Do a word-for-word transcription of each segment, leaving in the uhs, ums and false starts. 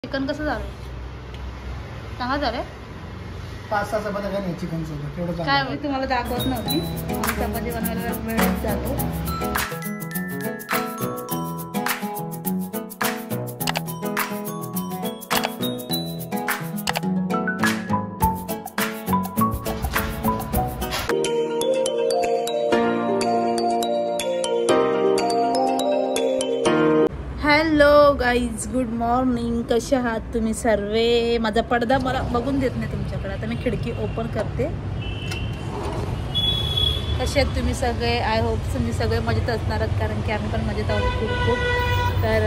Chicken कसं झालं? चांगलं झालं. पाच सहा चपात्या काय नाही चिकन सोबत एवढं काय मी तुम्हाला दाखवत नव्हती. चपाती बनवायला वेळ जातो. Hello guys, good morning. कसे आहात तुम्ही सर्वे? माझा पडदा मला बघून देत नाही तुमच्याकडे. आता मी खिडकी ओपन करते. कसे आहेत तुम्ही सगळे? आय होप तुम्ही सगळे मजेत असणार आहात, कारण की आम्ही पण मजेत आहोत खूप खूप. तर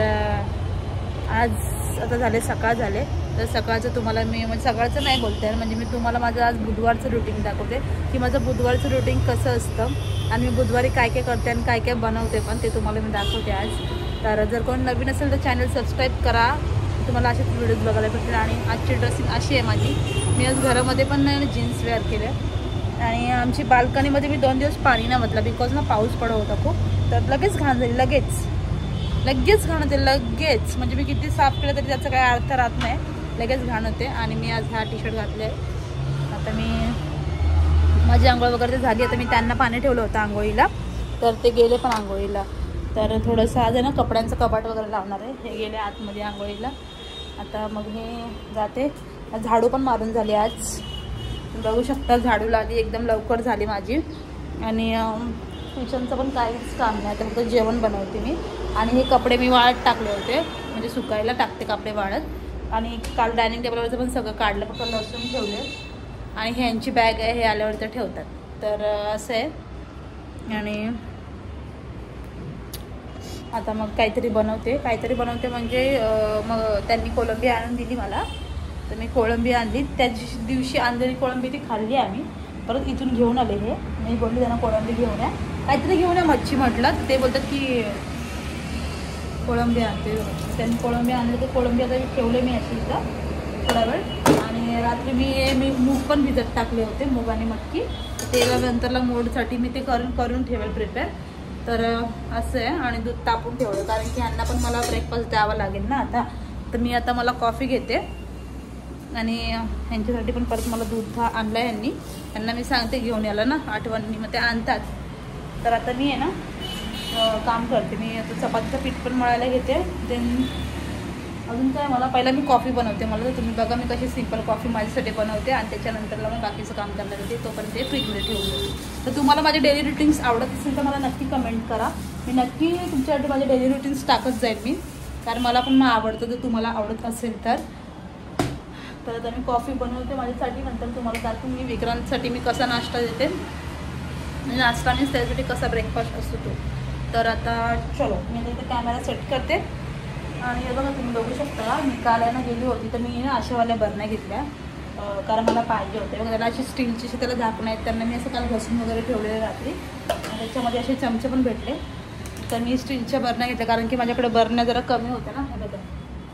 आज आता झाले सकाळ झाले. तर सकाळचं तुम्हाला मी म्हणजे सकाळचं नाही बोलते, म्हणजे मी तुम्हाला माझं आज बुधवारचं रुटीन दाखवते की माझं बुधवारचं रुटीन कसं असतं आणि मी बुधवारी काय काय करते आणि काय काय बनवते पण ते तुम्हाला मी दाखवते आज. तर जर कोण नवीन असेल तर चॅनल सबस्क्राईब करा, तुम्हाला असेच व्हिडिओज बघायला भेटतील. आणि आजची ड्रेसिंग अशी आहे माझी. मी आज घरामध्ये पण नाही जीन्स वेअर केले आणि आमची बाल्कनीमध्ये मी दोन दिवस पाणी नाही म्हटलं बिकॉज ना पाऊस पडत होता खूप. तर लगेच घाण झाली, लगेच लगेच घाण होते लगेच. म्हणजे मी किती साफ केलं तरी त्याचा काही अर्थ राहत नाही, लगेच घाण होते. आणि मी आज हा टी शर्ट घातले. आता मी माझी आंघोळ वगैरे झाली. आता मी त्यांना पाणी ठेवलं होतं आंघोळीला, तर ते गेले पण आंघोळीला. तर थोडंसं आज आहे ना कपड्यांचं कपाट वगैरे लावणार आहे. हे गेले आतमध्ये आंघोळीला. आता मग हे जाते. झाडू पण मारून झाली आज, बघू शकता. झाडू लागली एकदम लवकर झाली माझी. आणि किचनचं पण काहीच काम नाही, आता फक्त जेवण बनवते मी. आणि हे कपडे मी वाळत टाकले होते, म्हणजे सुकायला टाकते कपडे वाळत. आणि काल डायनिंग टेबलवरचं पण सगळं काढलं, फक्त लसूण ठेवले. आणि ह्यांची बॅग आहे, हे आल्यावर तर ठेवतात. तर असं आहे. आणि आता मग काहीतरी बनवते काहीतरी बनवते म्हणजे मग त्यांनी कोळंबी आणून दिली मला, तर मी कोळंबी आणली. त्या दिवशी आणलेली कोळंबी ती खाल्ली आम्ही. परत इथून घेऊन आले. हे मी बोलली त्यांना कोळंबी घेऊन या, काहीतरी घेऊन या मच्छी म्हटलं. ते बोलतात की कोळंबी आणते. त्यांनी कोळंबी आणली, तर कोळंबी आता ठेवले मी अशी इथं थोडा वेळ. आणि रात्री मी मी मूग पण भिजत टाकले होते, मूग आणि मटकी. तेला नंतरला मोडसाठी मी ते करून करून ठेवेल प्रिपेअर. तर असं आहे. आणि दूध तापून ठेवलं, कारण की ह्यांना पण मला ब्रेकफास्ट द्यावा लागेल ना आता. तर मी आता मला कॉफी घेते आणि ह्यांच्यासाठी पण परत मला दूध आणलं आहे ह्यांनी. त्यांना मी सांगते घेऊन यायला ना आठवणी, मग ते आणतात. तर आता मी आहे ना काम करते. मी आता चपातीचं पीठ पण मळायला घेते. देन अजून काय, मला पहिला मी कॉफी बनवते. मला तर तुम्ही बघा मी कशी सिंपल कॉफी माझ्यासाठी बनवते. आणि त्याच्यानंतरला मग बाकीचं काम करणार होते, तोपर्यंत ते फ्रीजमध्ये ठेवून. तर तुम्हाला माझे डेली रुटीन्स आवडत असेल तर मला नक्की कमेंट करा. मी नक्की तुमच्यासाठी माझे डेली रुटीन्स टाकत जाईल मी, कारण मला पण मग आवडतं. जर तुम्हाला आवडत असेल तर तर आता मी कॉफी बनवते माझ्यासाठी. नंतर तुम्हाला दाखवून मी विक्रांतसाठी मी कसा नाश्ता देते, म्हणजे नाश्ता मीन्स त्याच्यासाठी कसा ब्रेकफास्ट असतो तो. तर आता चलो मी आता इथे कॅमेरा सेट करते. आणि हे बघा तुम्ही बघू शकता, मी काल आहे ना गेली होती तर मी ना अशावाल्या बरण्या घेतल्या, कारण मला पाहिजे होते. बघा त्याला अशी स्टीलची अशी त्याला झाकणं आहेत, त्यांना मी असं काल घसून वगैरे ठेवलेले रात्री. आणि त्याच्यामध्ये असे चमचे पण भेटले, तर मी स्टीलच्या बरण्या घेतल्या. कारण की माझ्याकडे बरण्या जरा कमी होत्या ना, हे बघा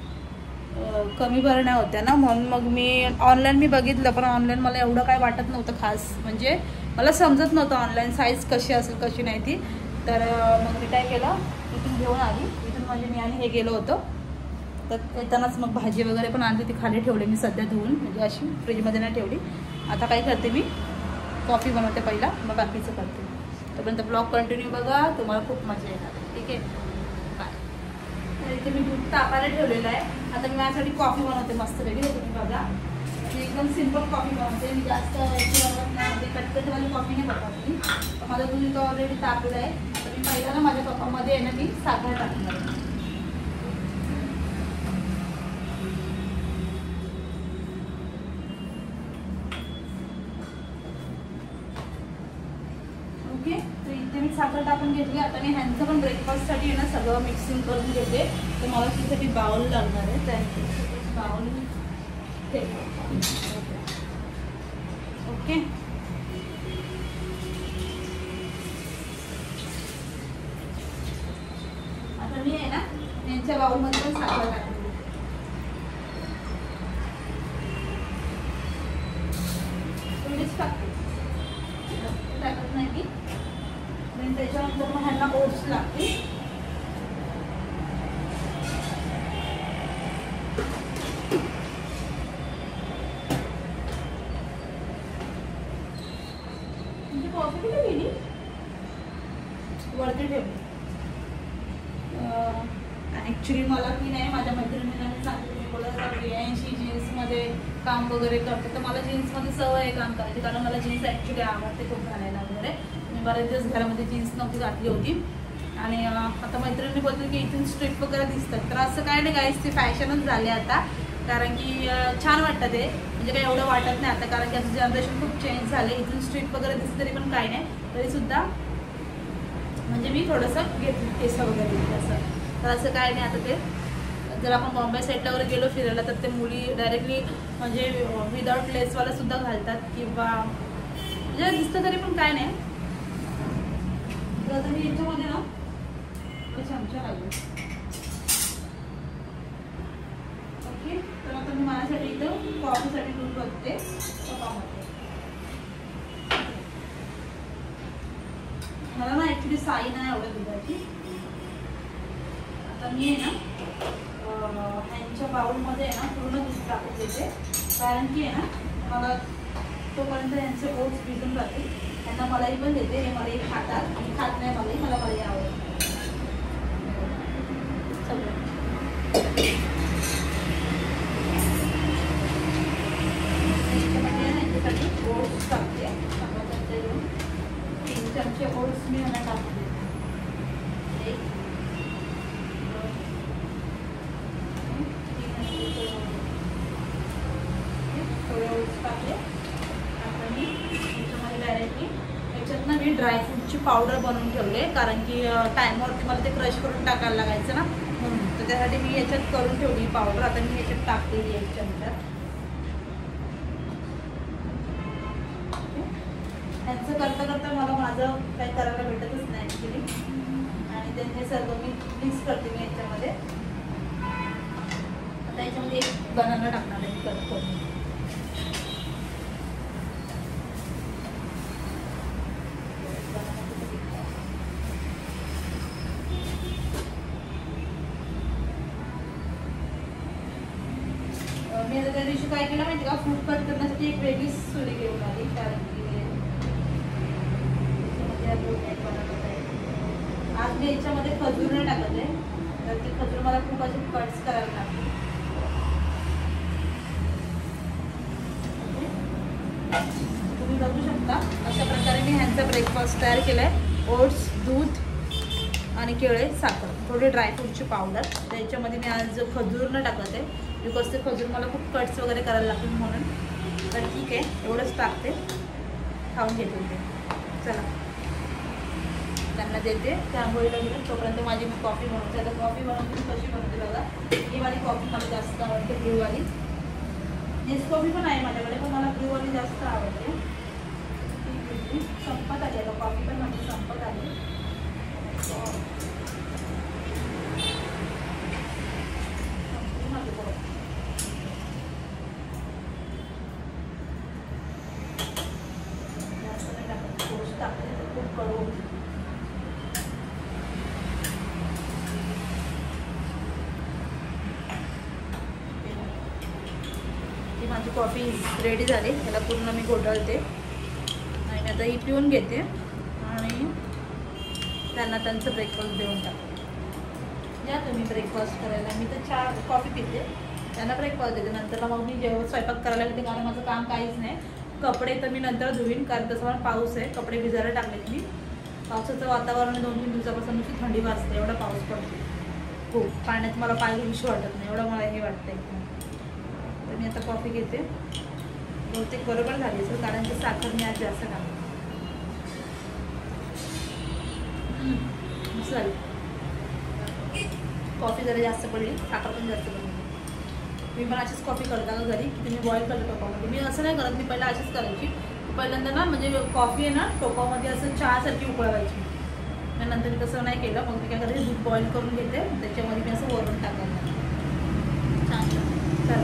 कमी बरण्या होत्या ना, म्हणून मग मी ऑनलाईन मी बघितलं. पण ऑनलाईन मला एवढं काय वाटत नव्हतं खास, म्हणजे मला समजत नव्हतं ऑनलाईन साईज कशी असेल कशी नाही ती. तर मग मी काय केलं, इथून घेऊन आली. इथून म्हणजे मी आणि हे गेलो होतो, तर येतानाच मग भाजी वगैरे पण आणली, ती खाली ठेवली मी सध्या धुवून, म्हणजे अशी फ्रीजमध्ये नाही ठेवली. आता काय करते मी, कॉफी बनवते पहिला, मग बाकीचं करते. तोपर्यंत ब्लॉग कंटिन्यू बघा, तुम्हाला खूप मजा येणार. ठीक आहे, बाय. तर इथे मी दूध तापायला ठेवलेलं आहे. आता मी माझ्यासाठी कॉफी बनवते मस्तपैकी. तुम्ही बघा मी एकदम सिम्पल कॉफी बनवते. मी जास्त कटकटवाली कॉफी नाही बनवत मी. माझं दूध इथं ऑलरेडी तापलं आहे. तर मी पहिला ना माझ्या कपामध्ये आहे ना मी साखर टाकणार आहे. ओके, तर इथे मी साखर टाकून घेतली. आता मी ह्यांचं पण ब्रेकफास्टसाठी आहे ना सगळं मिक्सिंग करून घेते. तर मला त्यासाठी बाउल लागणार आहे, त्यासाठी बाउल ओके. आता मी आहे ना यांच्या बाउलमध्ये पण साखर टाकते. थोडीच टाकते, टाकत नाही की. त्याच्यानंतर मग ह्यांना ओट्स लागते. कॉफी कुठे गेली? वरती ठेवली. ॲक्च्युली मला की नाही माझ्या मैत्रिणींना मी सांगते मी बोलत रियांशी जीन्समध्ये काम वगैरे करते, तर मला जीन्समध्ये सवय आहे काम करायची, कारण मला जीन्स ॲक्च्युली आवडते खूप घालायला वगैरे. मी बरेच दिवस घरामध्ये जीन्स नव्हती घातली होती आणि आता मैत्रिणी बोलते की इथून स्ट्रीट वगैरे दिसतात, तर असं काय नाही गाईस, ती फॅशनच झाली आता. कारण की छान वाटतं ते, म्हणजे काही एवढं वाटत नाही आता, कारण की आता जनरेशन खूप चेंज झाले. इथून स्ट्रीट वगैरे दिसतं तरी पण काही नाही, तरीसुद्धा म्हणजे मी थोडंसं घेतली केस वगैरे असं, तर असं काय नाही. आता ते जर आपण बॉम्बे साईडला वगैरे गेलो फिरायला तर ते मुली डायरेक्टली म्हणजे विदाऊट लेसवाला सुद्धा घालतात किंवा म्हणजे दिसतं तरी पण काय नाही. तर आता मी याच्यामध्ये ना चमचा लागेल. ओके, तर आता मी माझ्यासाठी इथं कॉफीसाठी दूध बघते कपामध्ये. मला ना ॲक्च्युली साई नाही आवडत दुधाची. आता मी आहे ना ह्यांच्या बाउलमध्ये आहे ना पूर्ण दूध टाकून देते, कारण की आहे ना मला तोपर्यंत यांचे ओट्स भिजून राहते. त्यांना मलाई पण देते, हे मलाई खातात, मी खात नाही मलाई, मला मलाई आवडत सगळं. यांच्यासाठी ओट्स टाकते, तीन चमचे ओट्स मी यांना टाकते. एक थोडे ओट्स टाकले. आता मी याच्यामध्ये डायरेक्टली याच्यात ना मी ड्रायफ्रूटची पावडर बनवून ठेवले, कारण की टायमवरती मला ते क्रश करून टाकायला लागायचं ना म्हणून, तर त्यासाठी मी याच्यात करून ठेवली पावडर. आता मी याच्यात टाकलेली एक चमचा. त्यांचं करता करता मला माझं काही करायला भेटतच नाही ॲक्च्युली, आणि त्यांचे सर्व मी मिक्स करते मी याच्यामध्ये. आता याच्यामध्ये एक बनाना टाकणार आहे कट करून. मी आता त्या दिवशी काय केलं माहिती का, फ्रूट कट करण्यासाठी एक वेगळीच सुरी घेऊन आली, कारण की आज मी याच्यामध्ये खजूर नाही टाकत आहे, तर ते खजूर मला खूप असे कट्स करायला लागते. तुम्ही बघू शकता अशा प्रकारे मी ह्यांचा ब्रेकफास्ट तयार केला आहे. ओट्स, दूध आणि केळे, साखर, थोडी ड्रायफ्रूटची पावडर. त्याच्यामध्ये मी आज खजूर न टाकत आहे, बिकॉज ते खजूर मला खूप कट्स वगैरे करायला लागतील म्हणून. तर ठीक आहे, एवढंच टाकते, खाऊन घेते ते. चला त्यांना देते, त्या आंघोळीला गेलं तोपर्यंत माझी मी कॉफी बनवते. आता कॉफी बनवते मी कशी बनवते बघा. ही वाली कॉफी मला जास्त आवडते, ब्ल्यूवाली. नेस कॉफी पण आहे माझ्याकडे, पण मला ब्ल्यूवाली जास्त आवडते. संपत आली आता कॉफी पण माझी संपत आली. खूप कडू माझी कॉफी रेडी झाली. त्याला पूर्ण मी घोटाळते आणि आता ही पिऊन घेते आणि त्यांना त्यांचं ब्रेकफास्ट देऊन टाकते. या तुम्ही ब्रेकफास्ट करायला, मी तर चहा कॉफी पिते, त्यांना ब्रेकफास्ट देते. नंतर मग मी जेव्हा स्वयंपाक करायला लागते, कारण माझं काम काहीच नाही. कपडे तर मी नंतर धुवीन, कारण तसं मला पाऊस आहे, कपडे भिजायला टाकलेत मी. पावसाचं वातावरण दोन तीन दिवसापासून नुसती थंडी वाजते, एवढा पाऊस पडतो. हो, पाण्यात मला पाय घुसू वाटत नाही, एवढं मला हे वाटतं एकदम. तर मी आता कॉफी घेते. बहुतेक बरोबर झाली सर, कारण की साखर मी आज जास्त टाकते. झाली कॉफी जरा जास्त पडली, साखर पण जास्त पडली. मी पण अशीच कॉफी करता का घरी, की तुम्ही बॉईल करता टोपामध्ये. मी असं नाही करत, मी पहिला अशीच करायची. पहिल्यांदा ना म्हणजे कॉफी आहे ना टोपामध्ये असं चहासारखी उकळवायची. मग नंतर मी तसं नाही केलं, मग मी काय करते दूध बॉईल करून घेते, त्याच्यामध्ये मी असं वरून टाकायला छान. चला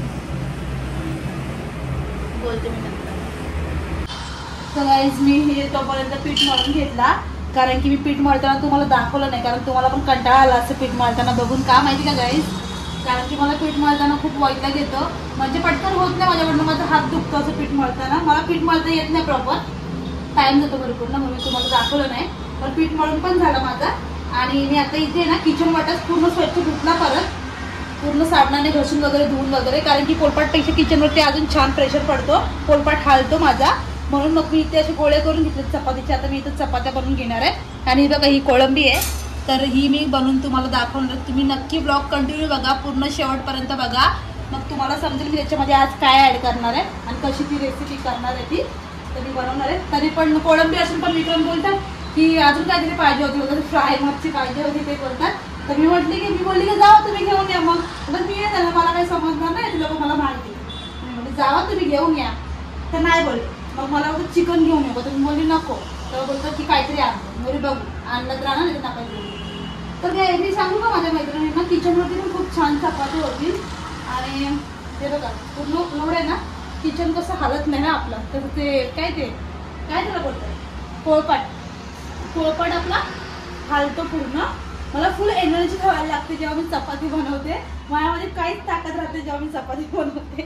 बोलते मी नंतर. तर गाईज मी हे तोपर्यंत पीठ मळून घेतला, कारण की मी पीठ मळताना तुम्हाला दाखवलं नाही, कारण तुम्हाला पण कंटाळा आला असं पीठ मळताना बघून. का माहिती का गाईज, कारण की मला पीठ मळताना खूप वैताग येतं, म्हणजे पटकन होत नाही माझ्याकडनं, माझा हात दुखतो असं पीठ मळताना. मला पीठ मळता येत नाही प्रॉपर, टाइम जातो भरपूर ना, म्हणून मी तुम्हाला दाखवलं नाही. पण पीठ मळून पण झालं माझा. आणि मी आता इथे ना किचन वाटाच पूर्ण स्वच्छ धुतला, परत पूर्ण साबणाने घसून वगैरे धुवून वगैरे, कारण की पोलपाटपेक्षा किचनवरती अजून छान प्रेशर पडतो, पोलपाट हालतो माझा. म्हणून मग मी इथे असे गोळे करून घेतले चपातीचे. आता मी इथे चपात्या बनवून घेणार आहे. आणि बघा ही कोळंबी आहे, तर ही मी बनवून तुम्हाला दाखवणार. तुम्ही नक्की ब्लॉग कंटिन्यू बघा, पूर्ण शेवटपर्यंत बघा, मग तुम्हाला समजेल मी त्याच्यामध्ये आज काय ॲड करणार आहे आणि कशी ती रेसिपी करणार आहे ती तर मी बनवणार आहे. तरी पण कोळंबी असून पण विक्रम बोलतात की अजून काहीतरी पाहिजे होती वगैरे, फ्राय मच्छी पाहिजे होती ते बोलतात. तर मी म्हटली की मी बोलली की जावा तुम्ही घेऊन या. मग तर मी नाही झालं, मला काही समजणार नाही, तुला पण मला माहिती. मी म्हटली जावा तुम्ही घेऊन या. तर नाही बोलले. मग मला बोलतो चिकन घेऊन येऊ, तर मी बोलली नको. तर बोलतो की काहीतरी आणतो. बोलली बघू आणलं तर आणा, नाही तर नका घेऊन. तर काय मी सांगू का माझ्या मैत्रिणींना, किचनवरती पण खूप छान चपाती होती. आणि ते बघा पूर्ण लोड आहे ना, किचन कसं हालत नाही ना आपलं. तर ते काय ते काय त्याला बोलतात, पोळपाट. पोळपाट आपला हालतो पूर्ण. मला फुल एनर्जी ठेवायला लागते जेव्हा मी चपाती बनवते. माझ्यामध्ये काहीच ताकद राहते जेव्हा मी चपाती बनवते.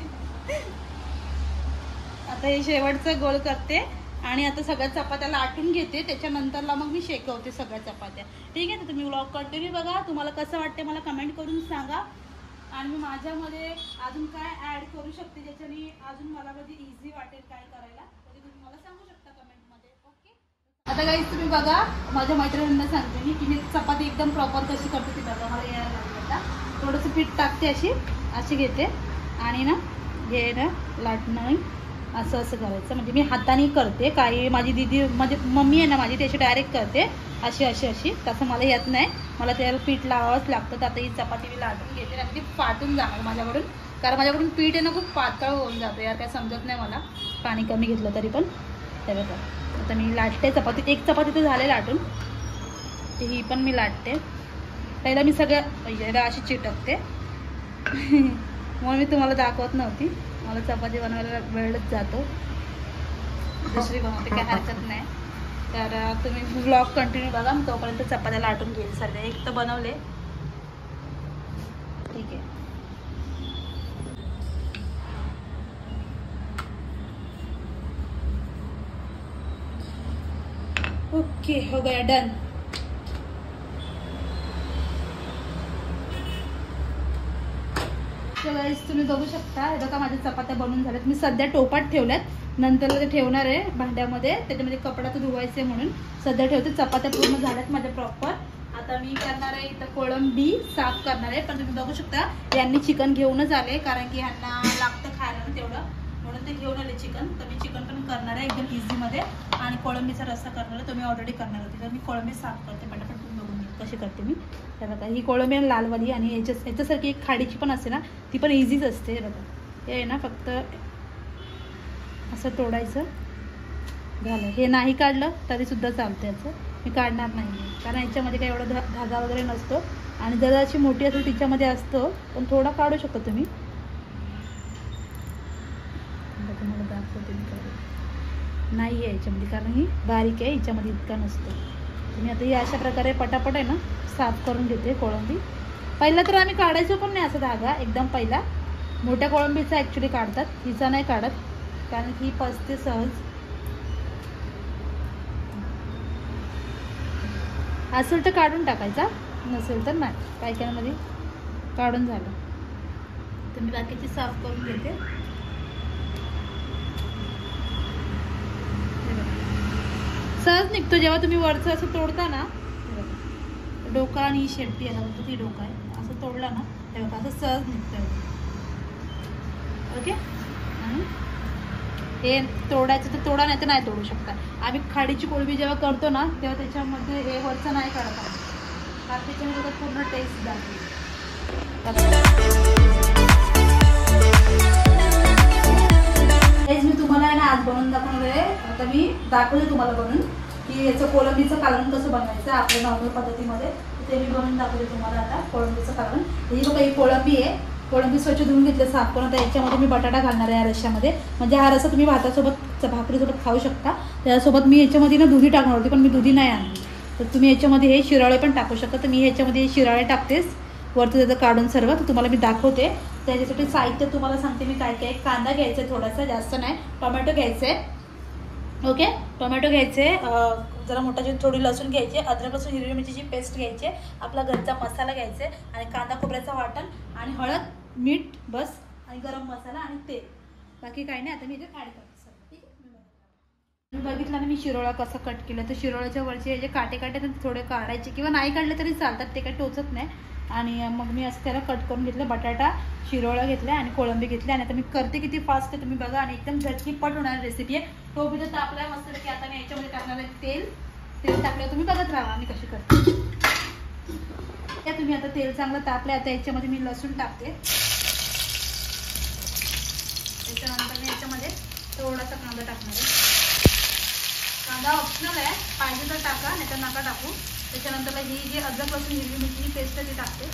आता हे शेवटचं गोल करते आणि आता सगळ्या चपात्या लाटून घेते. त्याच्यानंतरला मग मी शेकवते सगळ्या चपात्या. ठीक आहे, तर तुम्ही व्लॉग कंटिन्यू बघा. तुम्हाला कसं वाटते मला कमेंट करून सांगा. आणि मी माझ्यामध्ये अजून काय ॲड करू शकते ज्याच्याने अजून मला म्हणजे इझी वाटेल काय करायला, तरी तुम्ही मला सांगू शकता कमेंटमध्ये. ओके, आता गाईस तुम्ही बघा, माझ्या मैत्रिणींना सांगते मी की मी चपाती एकदम प्रॉपर कशी करते ती बघा. मला यायला लागलं आता थोडंसं पीठ टाकते, अशी अशी घेते आणि ना हे ना लाटणं असं असं करायचं. म्हणजे मी हाताने करते, काही माझी दीदी म्हणजे मम्मी आहे ना माझी त्याची डायरेक्ट करते अशी अशी अशी. तसं मला येत नाही, मला त्याला पीठ लावावंच लागतं. तर आता ही चपाती मी लाटून घेते आणि ती फाटून जाणार माझ्याकडून, कारण माझ्याकडून पीठ आहे ना खूप पातळ होऊन जातं यार, काय समजत नाही मला पाणी कमी घेतलं तरी पण. ते बघा आता मी लाटते चपाती. एक चपाती तर झाले लाटून, तर ही पण मी लाटते. पहिला मी सगळ्या म्हणजे अशी चिटकते म्हणून मी तुम्हाला दाखवत नव्हती. मला चपाती बनवायला वेळच जातो, दुसरी बनवते काय हरकत नाही. तर तुम्ही ब्लॉग कंटिन्यू बघा, मी तोपर्यंत चपात्या लाटून घेईल. सध्या एक तर बनवले, ठीक आहे. ओके हो गया, डन. तुम्ही बघू शकता हे बघा माझ्या चपात्या बनवून झाल्यात. मी सध्या टोपात ठेवल्यात, नंतर ते ठेवणार आहे भांड्यामध्ये, त्याच्यामध्ये कपडा तर धुवायचे म्हणून सध्या ठेवते. चपात्या पूर्ण झाल्यात माझ्या प्रॉपर. आता मी करणार आहे इथं कोळंबी साफ करणार आहे. पण तुम्ही बघू शकता यांनी चिकन घेऊनच आले, कारण की ह्यांना लागतं खायला ना तेवढं, म्हणून ते घेऊन आले चिकन. तर मी चिकन पण करणार आहे एकदम इझीमध्ये. आणि कोळंबीचा रस्सा करणार आहे, तो मी ऑलरेडी करणार होती. तर मी कोळंबी साफ करते पटापट, तुम्ही बघून घ्या कशी करते मी. हे बघा ही कोळंबी आहे लालवाली, आणि याच्या याच्यासारखी एक खाडीची पण असते ना, ती पण इझीच असते. हे बघा हे आहे ना, फक्त असं तोडायचं झालं. हे नाही काढलं तरीसुद्धा चालतं, याचं मी काढणार नाही कारण याच्यामध्ये काही एवढा धा धागा वगैरे नसतो. आणि जर अशी मोठी असेल तिच्यामध्ये असतो, पण थोडा काढू शकतो तुम्ही. तुम्हाला दाखवते मी काढू, नाही आहे याच्यामध्ये कारण ही बारीक आहे, याच्यामध्ये इतका नसतो. तुम्ही आता ही अशा प्रकारे पटापट आहे ना साफ करून घेते कोळंबी. पहिला तर आम्ही काढायचो पण नाही असा धागा, एकदम पहिला मोठ्या कोळंबीचा ॲक्च्युली काढतात, हिचा नाही काढत कारण की पचते सहज. असेल तर काढून टाकायचा, नसेल तर नाही. काय काय मध्ये काढून झालं तर मी बाकीची साफ करून घेते. सहज निघतो जेव्हा तुम्ही वरचं असं तोडता ना, डोका आणि शेपटी याला बोलतो, ती डोका आहे, असं तोडला ना तेव्हा असं सहज निघतं. ओके, आणि हे तोडायचं तर तोडा, नाही तर नाही तोडू शकता. आम्ही खाडीची कोळंबी जेव्हा करतो ना तेव्हा त्याच्यामध्ये हे वरचं नाही काढत आहोत, कारण त्याच्यामध्ये पूर्ण टेस्ट जाते. हेच मी तुम्हाला आहे ना आज बनवून दाखवणार आहे. आता मी दाखवते तुम्हाला बनवून की याचं कोळंबीचं कालवण कसं बनवायचं आपल्या नॉर्मल पद्धतीमध्ये, ते मी बनवून दाखवते तुम्हाला आता कोळंबीचं कालवण. ही बघा ही कोळंबी आहे, कोळंबी स्वच्छ धुवून घेतलं साफ करून. आता याच्यामध्ये मी बटाटा घालणार आहे या रश्श्यामध्ये, म्हणजे हा रस्सा तुम्ही भातासोबत भाकरीसोबत खाऊ शकता. त्यासोबत मी याच्यामध्ये ना दुधी टाकणार होती पण मी दुधी नाही आणली, तर तुम्ही याच्यामध्ये हे शिराळे पण टाकू शकता. तर मी ह्याच्यामध्ये शिराळे टाकतेस वरती त्याचं काढून सर्व, तर तुम्हाला मी दाखवते. त्याच्यासाठी साहित्य तुम्हाला सांगते मी काय काय. कांदा घ्यायचा आहे थोडासा, जास्त नाही. टोमॅटो घ्यायचं आहे, ओके. टोमॅटो घ्यायचे, जरा मोठाची थोडी लसूण घ्यायची, अद्रक लसूण हिरवी मिरचीची पेस्ट घ्यायची, आपला घरचा मसाला घ्यायचा आणि कांदा खोबऱ्याचं वाटण आणि हळद मीठ बस आणि गरम मसाला आणि तेल. बाकी काही नाही. आता मी इथे ॲड करते सर. ठीक आहे. तुम्ही बघितलं ना मी शिरोळा कसं कट केलं. तर शिरोळाच्या वरचे जे काटे काटे ते थोडे काढायचे किंवा नाही काढले तरी चालतात, ते काही टोचत नाही. आणि मग मी असं त्याला कट करून घेतलं. बटाटा शिरोळा घेतला आणि कोळंबी घेतली. आणि आता मी करते किती फास्ट आहे तुम्ही बघा. आणि एकदम झटकीपट होणारी रेसिपी आहे. तो बी तर तापलाय मस्त की आता मी याच्यामध्ये टाकणार आहे तेल. तेल टाकल्यावर तुम्ही बघत राहा मी कशी करते. त्या तुम्ही आता तेल चांगलं तापलं. आता याच्यामध्ये मी लसूण टाकते. त्याच्यानंतर मी याच्यामध्ये थोडासा कांदा टाकणार आहे. कांदा ऑप्शनल आहे, पाहिजे तर टाका नाही तर नका टाकू. त्याच्यानंतर ही जी अद्रक लसूण हिरवी मिरची पेस्ट ती टाकते.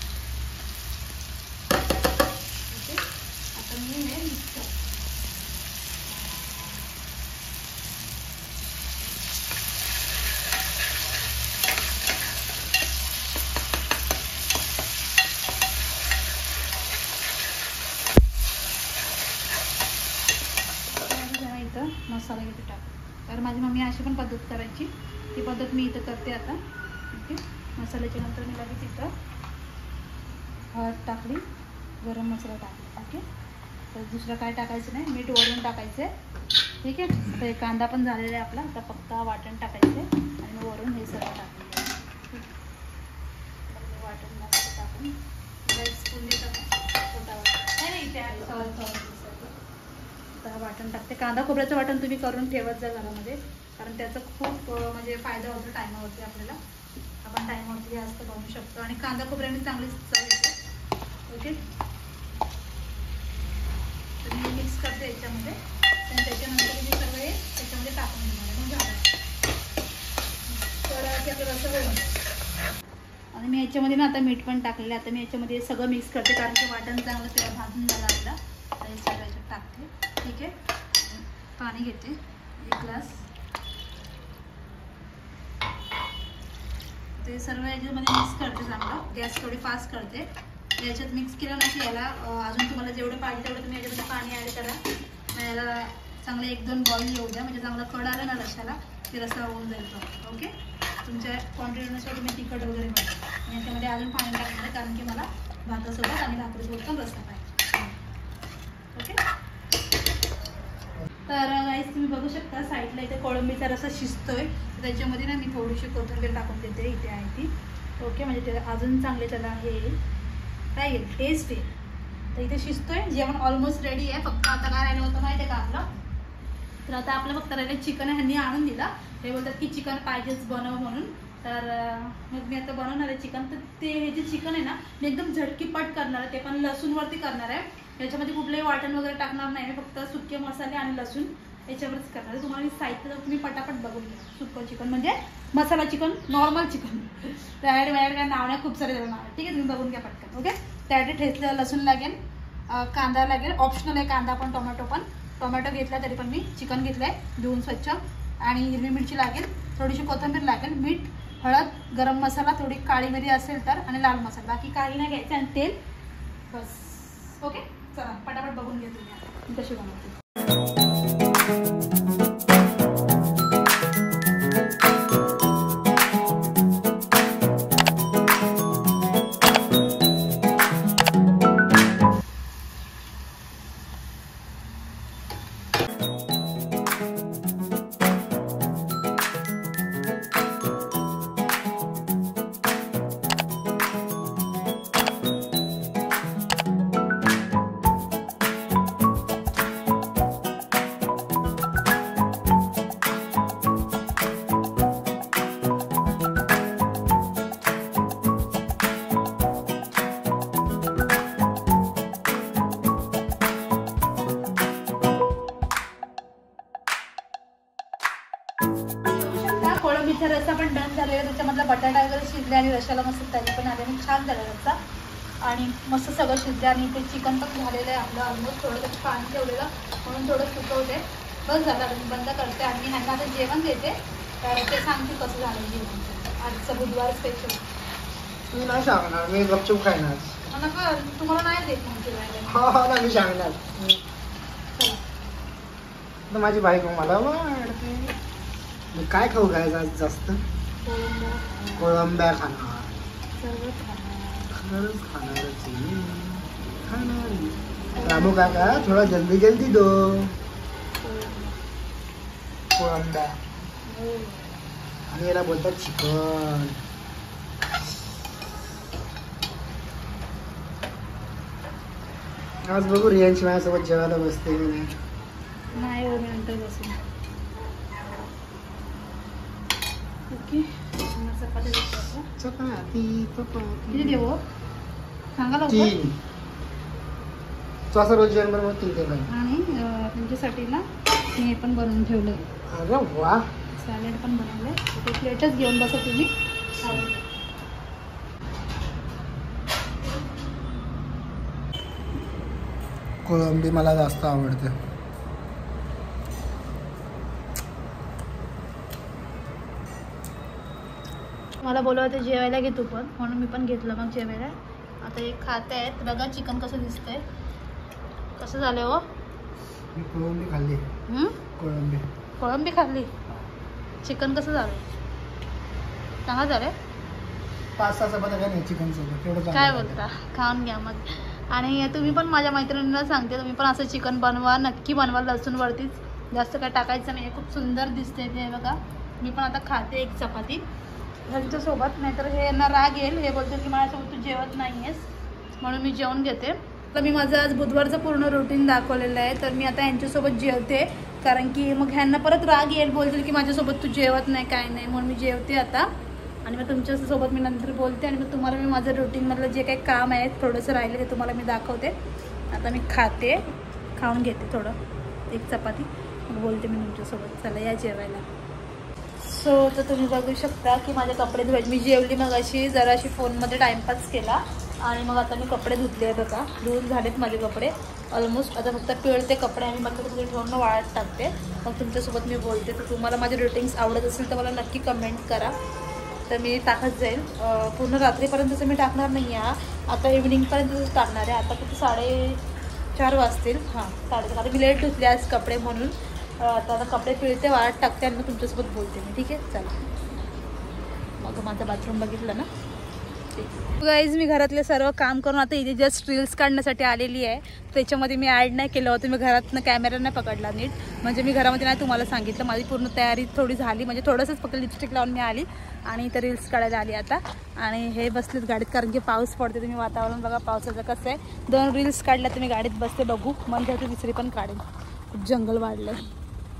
ओके. आता मी हे मिक्स करते. इथं मसाला घेते टाकते. तर माझी मम्मी अशी पण पद्धत करायची, ती पद्धत मी इथं करते आता. ओके. मसाल्याच्या नंतर मी लगेच इथं हळद टाकली, गरम मसाला टाकला. ओके. तर दुसरं काय टाकायचं नाही, मीठ वरून टाकायचं आहे. ठीक आहे. तर कांदा पण झालेला आहे आपला. आता फक्त वाटण टाकायचं आहे आणि वरून हे सगळं टाकायचं. वाटण मसाला टाकून स्पून नाही नाही इथे वाटण टाकते. कांदा खोबऱ्याचं वाटण तुम्ही करून ठेवत जा घरामध्ये, कारण त्याचा खूप म्हणजे फायदा होतो टायमावरती. आपल्याला आपण टायमावरती जास्त बनवू शकतो आणि कांदा खोबऱ्याने चांगली चव येते. ओके. तर मी मिक्स करते याच्यामध्ये. आणि त्याच्यानंतर मी सर्व हे त्याच्यामध्ये टाकून घेणार आहे. मग झालं तर ते आपलं रस्सा होईल. आणि मी याच्यामध्ये ना आता मीठ पण टाकलेलं आहे. आता मी याच्यामध्ये सगळं मिक्स करते, कारण की वाटण चांगलं तेव्हा भाजून झालं आपला. तर हे सगळं याच्यात टाकते. ठीक आहे. पाणी घेते एक ग्लास. ते सर्व याच्यामध्ये मिक्स करते चांगलं. गॅस थोडी फास्ट करते. याच्यात मिक्स केलं ना की याला अजून तुम्हाला जेवढं पाहिजे तेवढं तुम्ही याच्यामध्ये पाणी ॲड करा. याला चांगलं एक दोन बॉईल येऊ द्या, म्हणजे चांगलं कड आलं ना रस्साला की रस्सा होऊन जाईल तो. ओके. तुमच्या क्वांटिटीनुसार तुम्ही तिखट वगैरे बघा. आणि याच्यामध्ये अजून पाणी टाकणार आहे, कारण की मला भातासोबत आणि भाकरीसोबत पण रस्सा पाहिजे. ओके. तर गाईस तुम्ही बघू शकता साईडला इथे कोळंबीचा रस्सा शिजतोय. त्याच्यामध्ये ना मी थोडीशी कोथिंबीर टाकून देते. इथे आहे ती. ओके. म्हणजे त्याला अजून चांगले त्याला हे येईल, काय येईल, टेस्ट येईल. तर इथे शिजतोय. जेवण ऑलमोस्ट रेडी आहे. फक्त आता काय राहिलं होतं माहिती आहे का आपलं, तर आता आपलं फक्त राहिलं चिकन. ह्यांनी आणून दिला. हे बोलतात की चिकन पाहिजेच बनव म्हणून. तर मग मी आता बनवणार आहे चिकन. तर ते हे जे चिकन आहे ना मी एकदम झटकीपट करणार आहे. ते पण लसूणवरती करणार आहे. याच्यामध्ये कुठलंही वाटण वगैरे टाकणार नाही. फक्त सुके मसाले आणि लसूण याच्यावरच करणार आहे. तुम्हाला साहित्य जर तुम्ही पटापट बघून घ्या. सुकं चिकन म्हणजे मसाला चिकन, नॉर्मल चिकन. त्यासाठी माझ्याकडे काय नाव नाही, खूप सारे नाव आहे. ठीक आहे. तुम्ही बघून घ्या पटकन. ओके. त्यासाठी ठेचलेलं लसूण लागेल, कांदा लागेल. ऑप्शनल आहे कांदा पण, टोमॅटो पण. टोमॅटो घेतला तरी पण मी चिकन घेतलं आहे धुवून स्वच्छ. आणि हिरवी मिरची लागेल, थोडीशी कोथिंबीर लागेल, मीठ, हळद, गरम मसाला, थोडी काळी मिरी असेल तर, आणि लाल मसाला. बाकी काही नाही घ्यायचं. आणि तेल बस. ओके. चला पटापट बघून घ्या तुम्ही मी कशी बनवते. कोळंबीचा रस्सा पण डन झालेला. त्याच्यामधला बटाटा वगैरे शिजले आणि रशाला मस्त तरी पण आले आणि छान झाला रस्सा. आणि मस्त सगळं शिजलं. आणि ते चिकन पण झालेलं आहे आपलं ऑलमोस्ट. थोडं त्याचं पाणी ठेवलेलं म्हणून थोडं सुकवते. बस झालं. मी बंद करते आणि ह्यांना आता जेवण देते. तर ते सांगते कसं झालं जेवण. आजचं बुधवार स्पेशल. तुम्ही नाही सांगणार, मी गपचूप खाणार. नका, तुम्हाला नाही देत मग जेवायला. हा हा ना, मी सांगणार. माझी बायको मला वाढते. मी काय खाऊ काय आज जास्त कोळंब्या खाणार सर्व खाणार. खरंच खाणारच आहे. खाणारी रामू काका थोडा जल्दी जल्दी दो कोळंब्या. आणि याला बोलतात चिकन. आज बघू रियांश माझ्यासोबत जेवायला बसते की नाही. नाही हो, मी नंतर बसून. ओके चपाती देतो. चपाती चपाती किती देऊ सांगा लवकर. तीन तो असं रोज जेवण बनवत तीन ते काय. आणि अं, तुमच्यासाठी ना मी हे पण बनवून ठेवलं. अरे वा. सॅलेड पण बनवलं. ते प्लेटच घेऊन बसा तुम्ही. कोळंबी मला जास्त आवडते. मला बोलवलं होतं जेवायला घे तू पण, म्हणून मी पण घेतलं मग जेवायला. आता हे खाते आहेत. बघा चिकन कसं दिसतंय. कसं झालं हो. मी कोळंबी खाल्ली. हं? कोळंबी कोळंबी खाल्ली. चिकन कसं झालं चांगलं झालं. पाच सहा चपात्या काय नाही चिकन सोबत एवढं काय बोलता खाऊन घ्या मग. आणि तुम्ही पण माझ्या मैत्रिणींना सांगते तुम्ही पण असं चिकन बनवा, नक्की बनवा. लसूणवरतीच जास्त काय टाकायचं नाही. खूप सुंदर दिसते ते बघा. मी पण आता खाते एक चपाती ह्यांच्यासोबत, नाहीतर हे यांना राग येईल. हे बोलतो की माझ्यासोबत तू जेवत नाही आहेस, म्हणून मी जेवण घेते. तर मी माझं आज बुधवारचं पूर्ण रुटीन दाखवलेलं आहे. तर मी आता यांच्यासोबत जेवते, कारण की मग ह्यांना परत राग येईल, बोलतील की माझ्यासोबत तू जेवत नाही काय नाही, म्हणून मी जेवते आता. आणि मग तुमच्यासोबत मी नंतर बोलते. आणि मग तुम्हाला मी माझं रुटीनमधलं जे काही काम आहे थोडंसं राहिलं ते तुम्हाला मी दाखवते. आता मी खाते, खाऊन घेते थोडं एक चपाती, मग बोलते मी तुमच्यासोबत. चला या जेवायला. सो तर तुम्ही बघू शकता की माझे कपडे धुवायचे. मी जेवली मग अशी जराशी फोनमध्ये टाईमपास केला आणि मग आता मी कपडे धुतले आहेत. बघा धुवून झालेत माझे कपडे ऑलमोस्ट. आता फक्त पिळते कपडे आणि मग तिथे ठेवून वाळत टाकते. मग तुमच्यासोबत मी बोलते. तर तुम्हाला माझे रुटीन्स आवडत असेल तर मला नक्की कमेंट करा, तर मी टाकत जाईल. पूर्ण रात्रीपर्यंतचं मी टाकणार नाही आहे, आता इव्हिनिंगपर्यंतच टाकणार आहे. आता फक्त साडेचार वाजतील. हां साडेचार. आता मी लेट धुतले आज कपडे म्हणून. आता आता कपडे पिळते, वाळत टाकते आणि मग तुमच्यासोबत बोलते मी. ठीक आहे चला. मग माझं बाथरूम बघितलं ना. गाईज मी घरातले सर्व काम करून आता इथे जस्ट रील्स काढण्यासाठी आलेली आहे. त्याच्यामध्ये मी ॲड नाही केलं होतं. मी घरातनं कॅमेरा नाही पकडला नीट, म्हणजे मी घरामध्ये नाही तुम्हाला सांगितलं. माझी पूर्ण तयारी थोडी झाली, म्हणजे थोडंसंच फक्त लिपस्टिक लावून मी आली आणि इथं रील्स काढायला आली आता. आणि हे बसलेत गाडीत, कारण की पाऊस पडते. तुम्ही वातावरण बघा पावसाचं कसं आहे. दोन रील्स काढल्या तुम्ही गाडीत बसते, बघू म्हणजे आता तिसरी पण काढेन. खूप जंगल वाढलं आहे.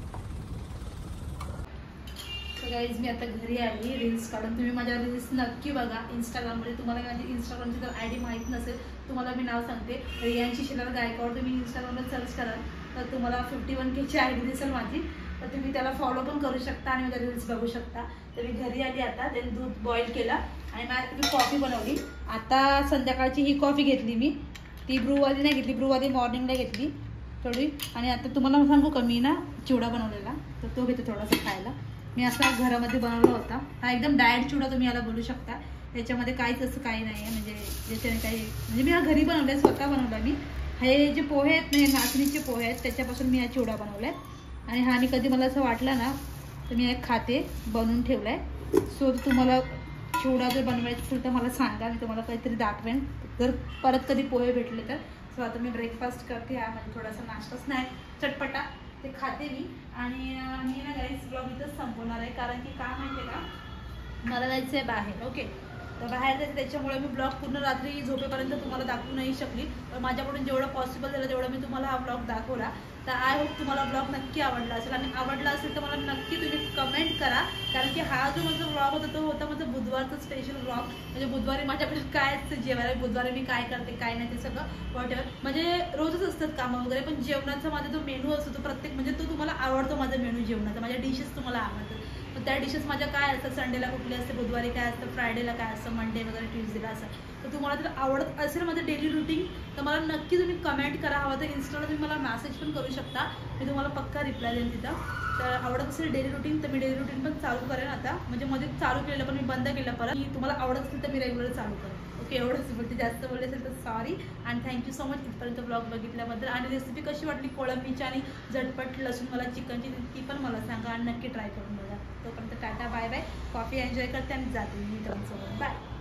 गाईज मी आता घरी आली रील्स काढून. तुम्ही माझ्या रील्स नक्की बघा इंस्टाग्राममध्ये. तुम्हाला माझी इंस्टाग्रामची जर आय डी माहीत नसेल तुम्हाला मी नाव सांगते, रियांशी शिलार गायकवाड. तुम्ही इंस्टाग्रामला सर्च कराल तर तुम्हाला फिफ्टी वन केची आय डी दिसेल माझी, तर तुम्ही त्याला फॉलो पण करू शकता आणि माझ्या रील्स बघू शकता. तर मी घरी आली आता. त्याने दूध बॉईल केला आणि मी कॉफी बनवली. आता संध्याकाळची ही कॉफी घेतली मी, ती ब्रूवाली नाही घेतली, ब्रूवाली मॉर्निंगला घेतली थोडी. आणि आता तुम्हाला सांगू का मी ना चिवडा बनवलेला, तर तो घेते थोडासा खायला. मी असा घरामध्ये बनवला होता. हा एकदम डाएट चिवडा तुम्ही याला बोलू शकता. याच्यामध्ये काहीच असं काही नाही आहे, म्हणजे ज्याच्याने काही, म्हणजे मी हा घरी बनवला, स्वतः बनवला मी. हे जे पोहे आहेत ना, हे नाचणीचे पोहे आहेत, त्याच्यापासून मी हा चिवडा बनवला आहे. आणि हा आणि कधी मला असं वाटलं ना तर मी एक खाते बनवून ठेवला आहे. सो तुम्हाला चिवडा जर बनवायचा असेल तर मला सांगा, मी तुम्हाला काहीतरी दाखवेन जर परत कधी पोहे भेटले तर. सो आता मी ब्रेकफास्ट करते. हा म्हणजे थोडासा नाश्ता स्नॅक चटपटा ते खाते मी. आणि मी ना गाईस ब्लॉग इथंच संपवणार आहे, कारण की का माहिती आहे का, मला जायचं आहे बाहेर. ओके, तर बाहेर जायचं त्याच्यामुळे मी ब्लॉग पूर्ण रात्री झोपेपर्यंत तुम्हाला दाखवू नाही शकली. तर माझ्याकडून जेवढं पॉसिबल झालं तेवढं मी तुम्हाला हा ब्लॉग दाखवला. तर आय होप तुम्हाला ब्लॉग नक्की आवडला असेल. आणि आवडला असेल तर मला नक्की तुम्ही कमेंट करा, कारण की हा जो माझा ब्लॉग होता तो होता माझा बुधवारचा स्पेशल ब्लॉग. म्हणजे बुधवारी माझ्याकडे काय असतं जेवायला, बुधवारी मी काय करते काय नाही ते सगळं वॉटेवर. म्हणजे रोजच असतात कामं वगैरे, पण जेवणाचा माझा जो मेनू असतो तो प्रत्येक, म्हणजे तो तुम्हाला आवडतो माझा मेनू जेवणाचा. माझ्या डिशेस तुम्हाला आवडतात. तर त्या डिशेस माझ्या काय असतात, संडेला कुठले असते, बुधवारी काय असतं, फ्रायडेला काय असतं, मंडे वगैरे ट्यूजडेला असं. तर तुम्हाला जर आवडत असेल माझं डेली रुटीन तर मला नक्की तुम्ही कमेंट करा. हवं तर इन्स्टाला तुम्ही मला मेसेज पण करू शकता, मी तुम्हाला पक्का रिप्लाय देईन तिथं. तर आवडत असेल डेली रुटीन तर मी डेली रुटीन पण चालू करेन आता. म्हणजे मध्ये चालू केलेलं पण मी बंद केलं परत. की तुम्हाला आवडत असेल तर मी रेग्युलर चालू करेन. ओके. एवढंच बोलते, जास्त बोलले असेल तर सॉरी. आणि थँक्यू सो मच इथपर्यंत ब्लॉग बघितल्याबद्दल. आणि रेसिपी कशी वाटली कोळंबीची आणि झटपट लसूण मला चिकनची ती पण मला सांगा आणि नक्की ट्राय करून बघा. तोपर्यंत tata bye bye. Coffee enjoy करते आणि जाते मी तुमच्यासोबत. बाय.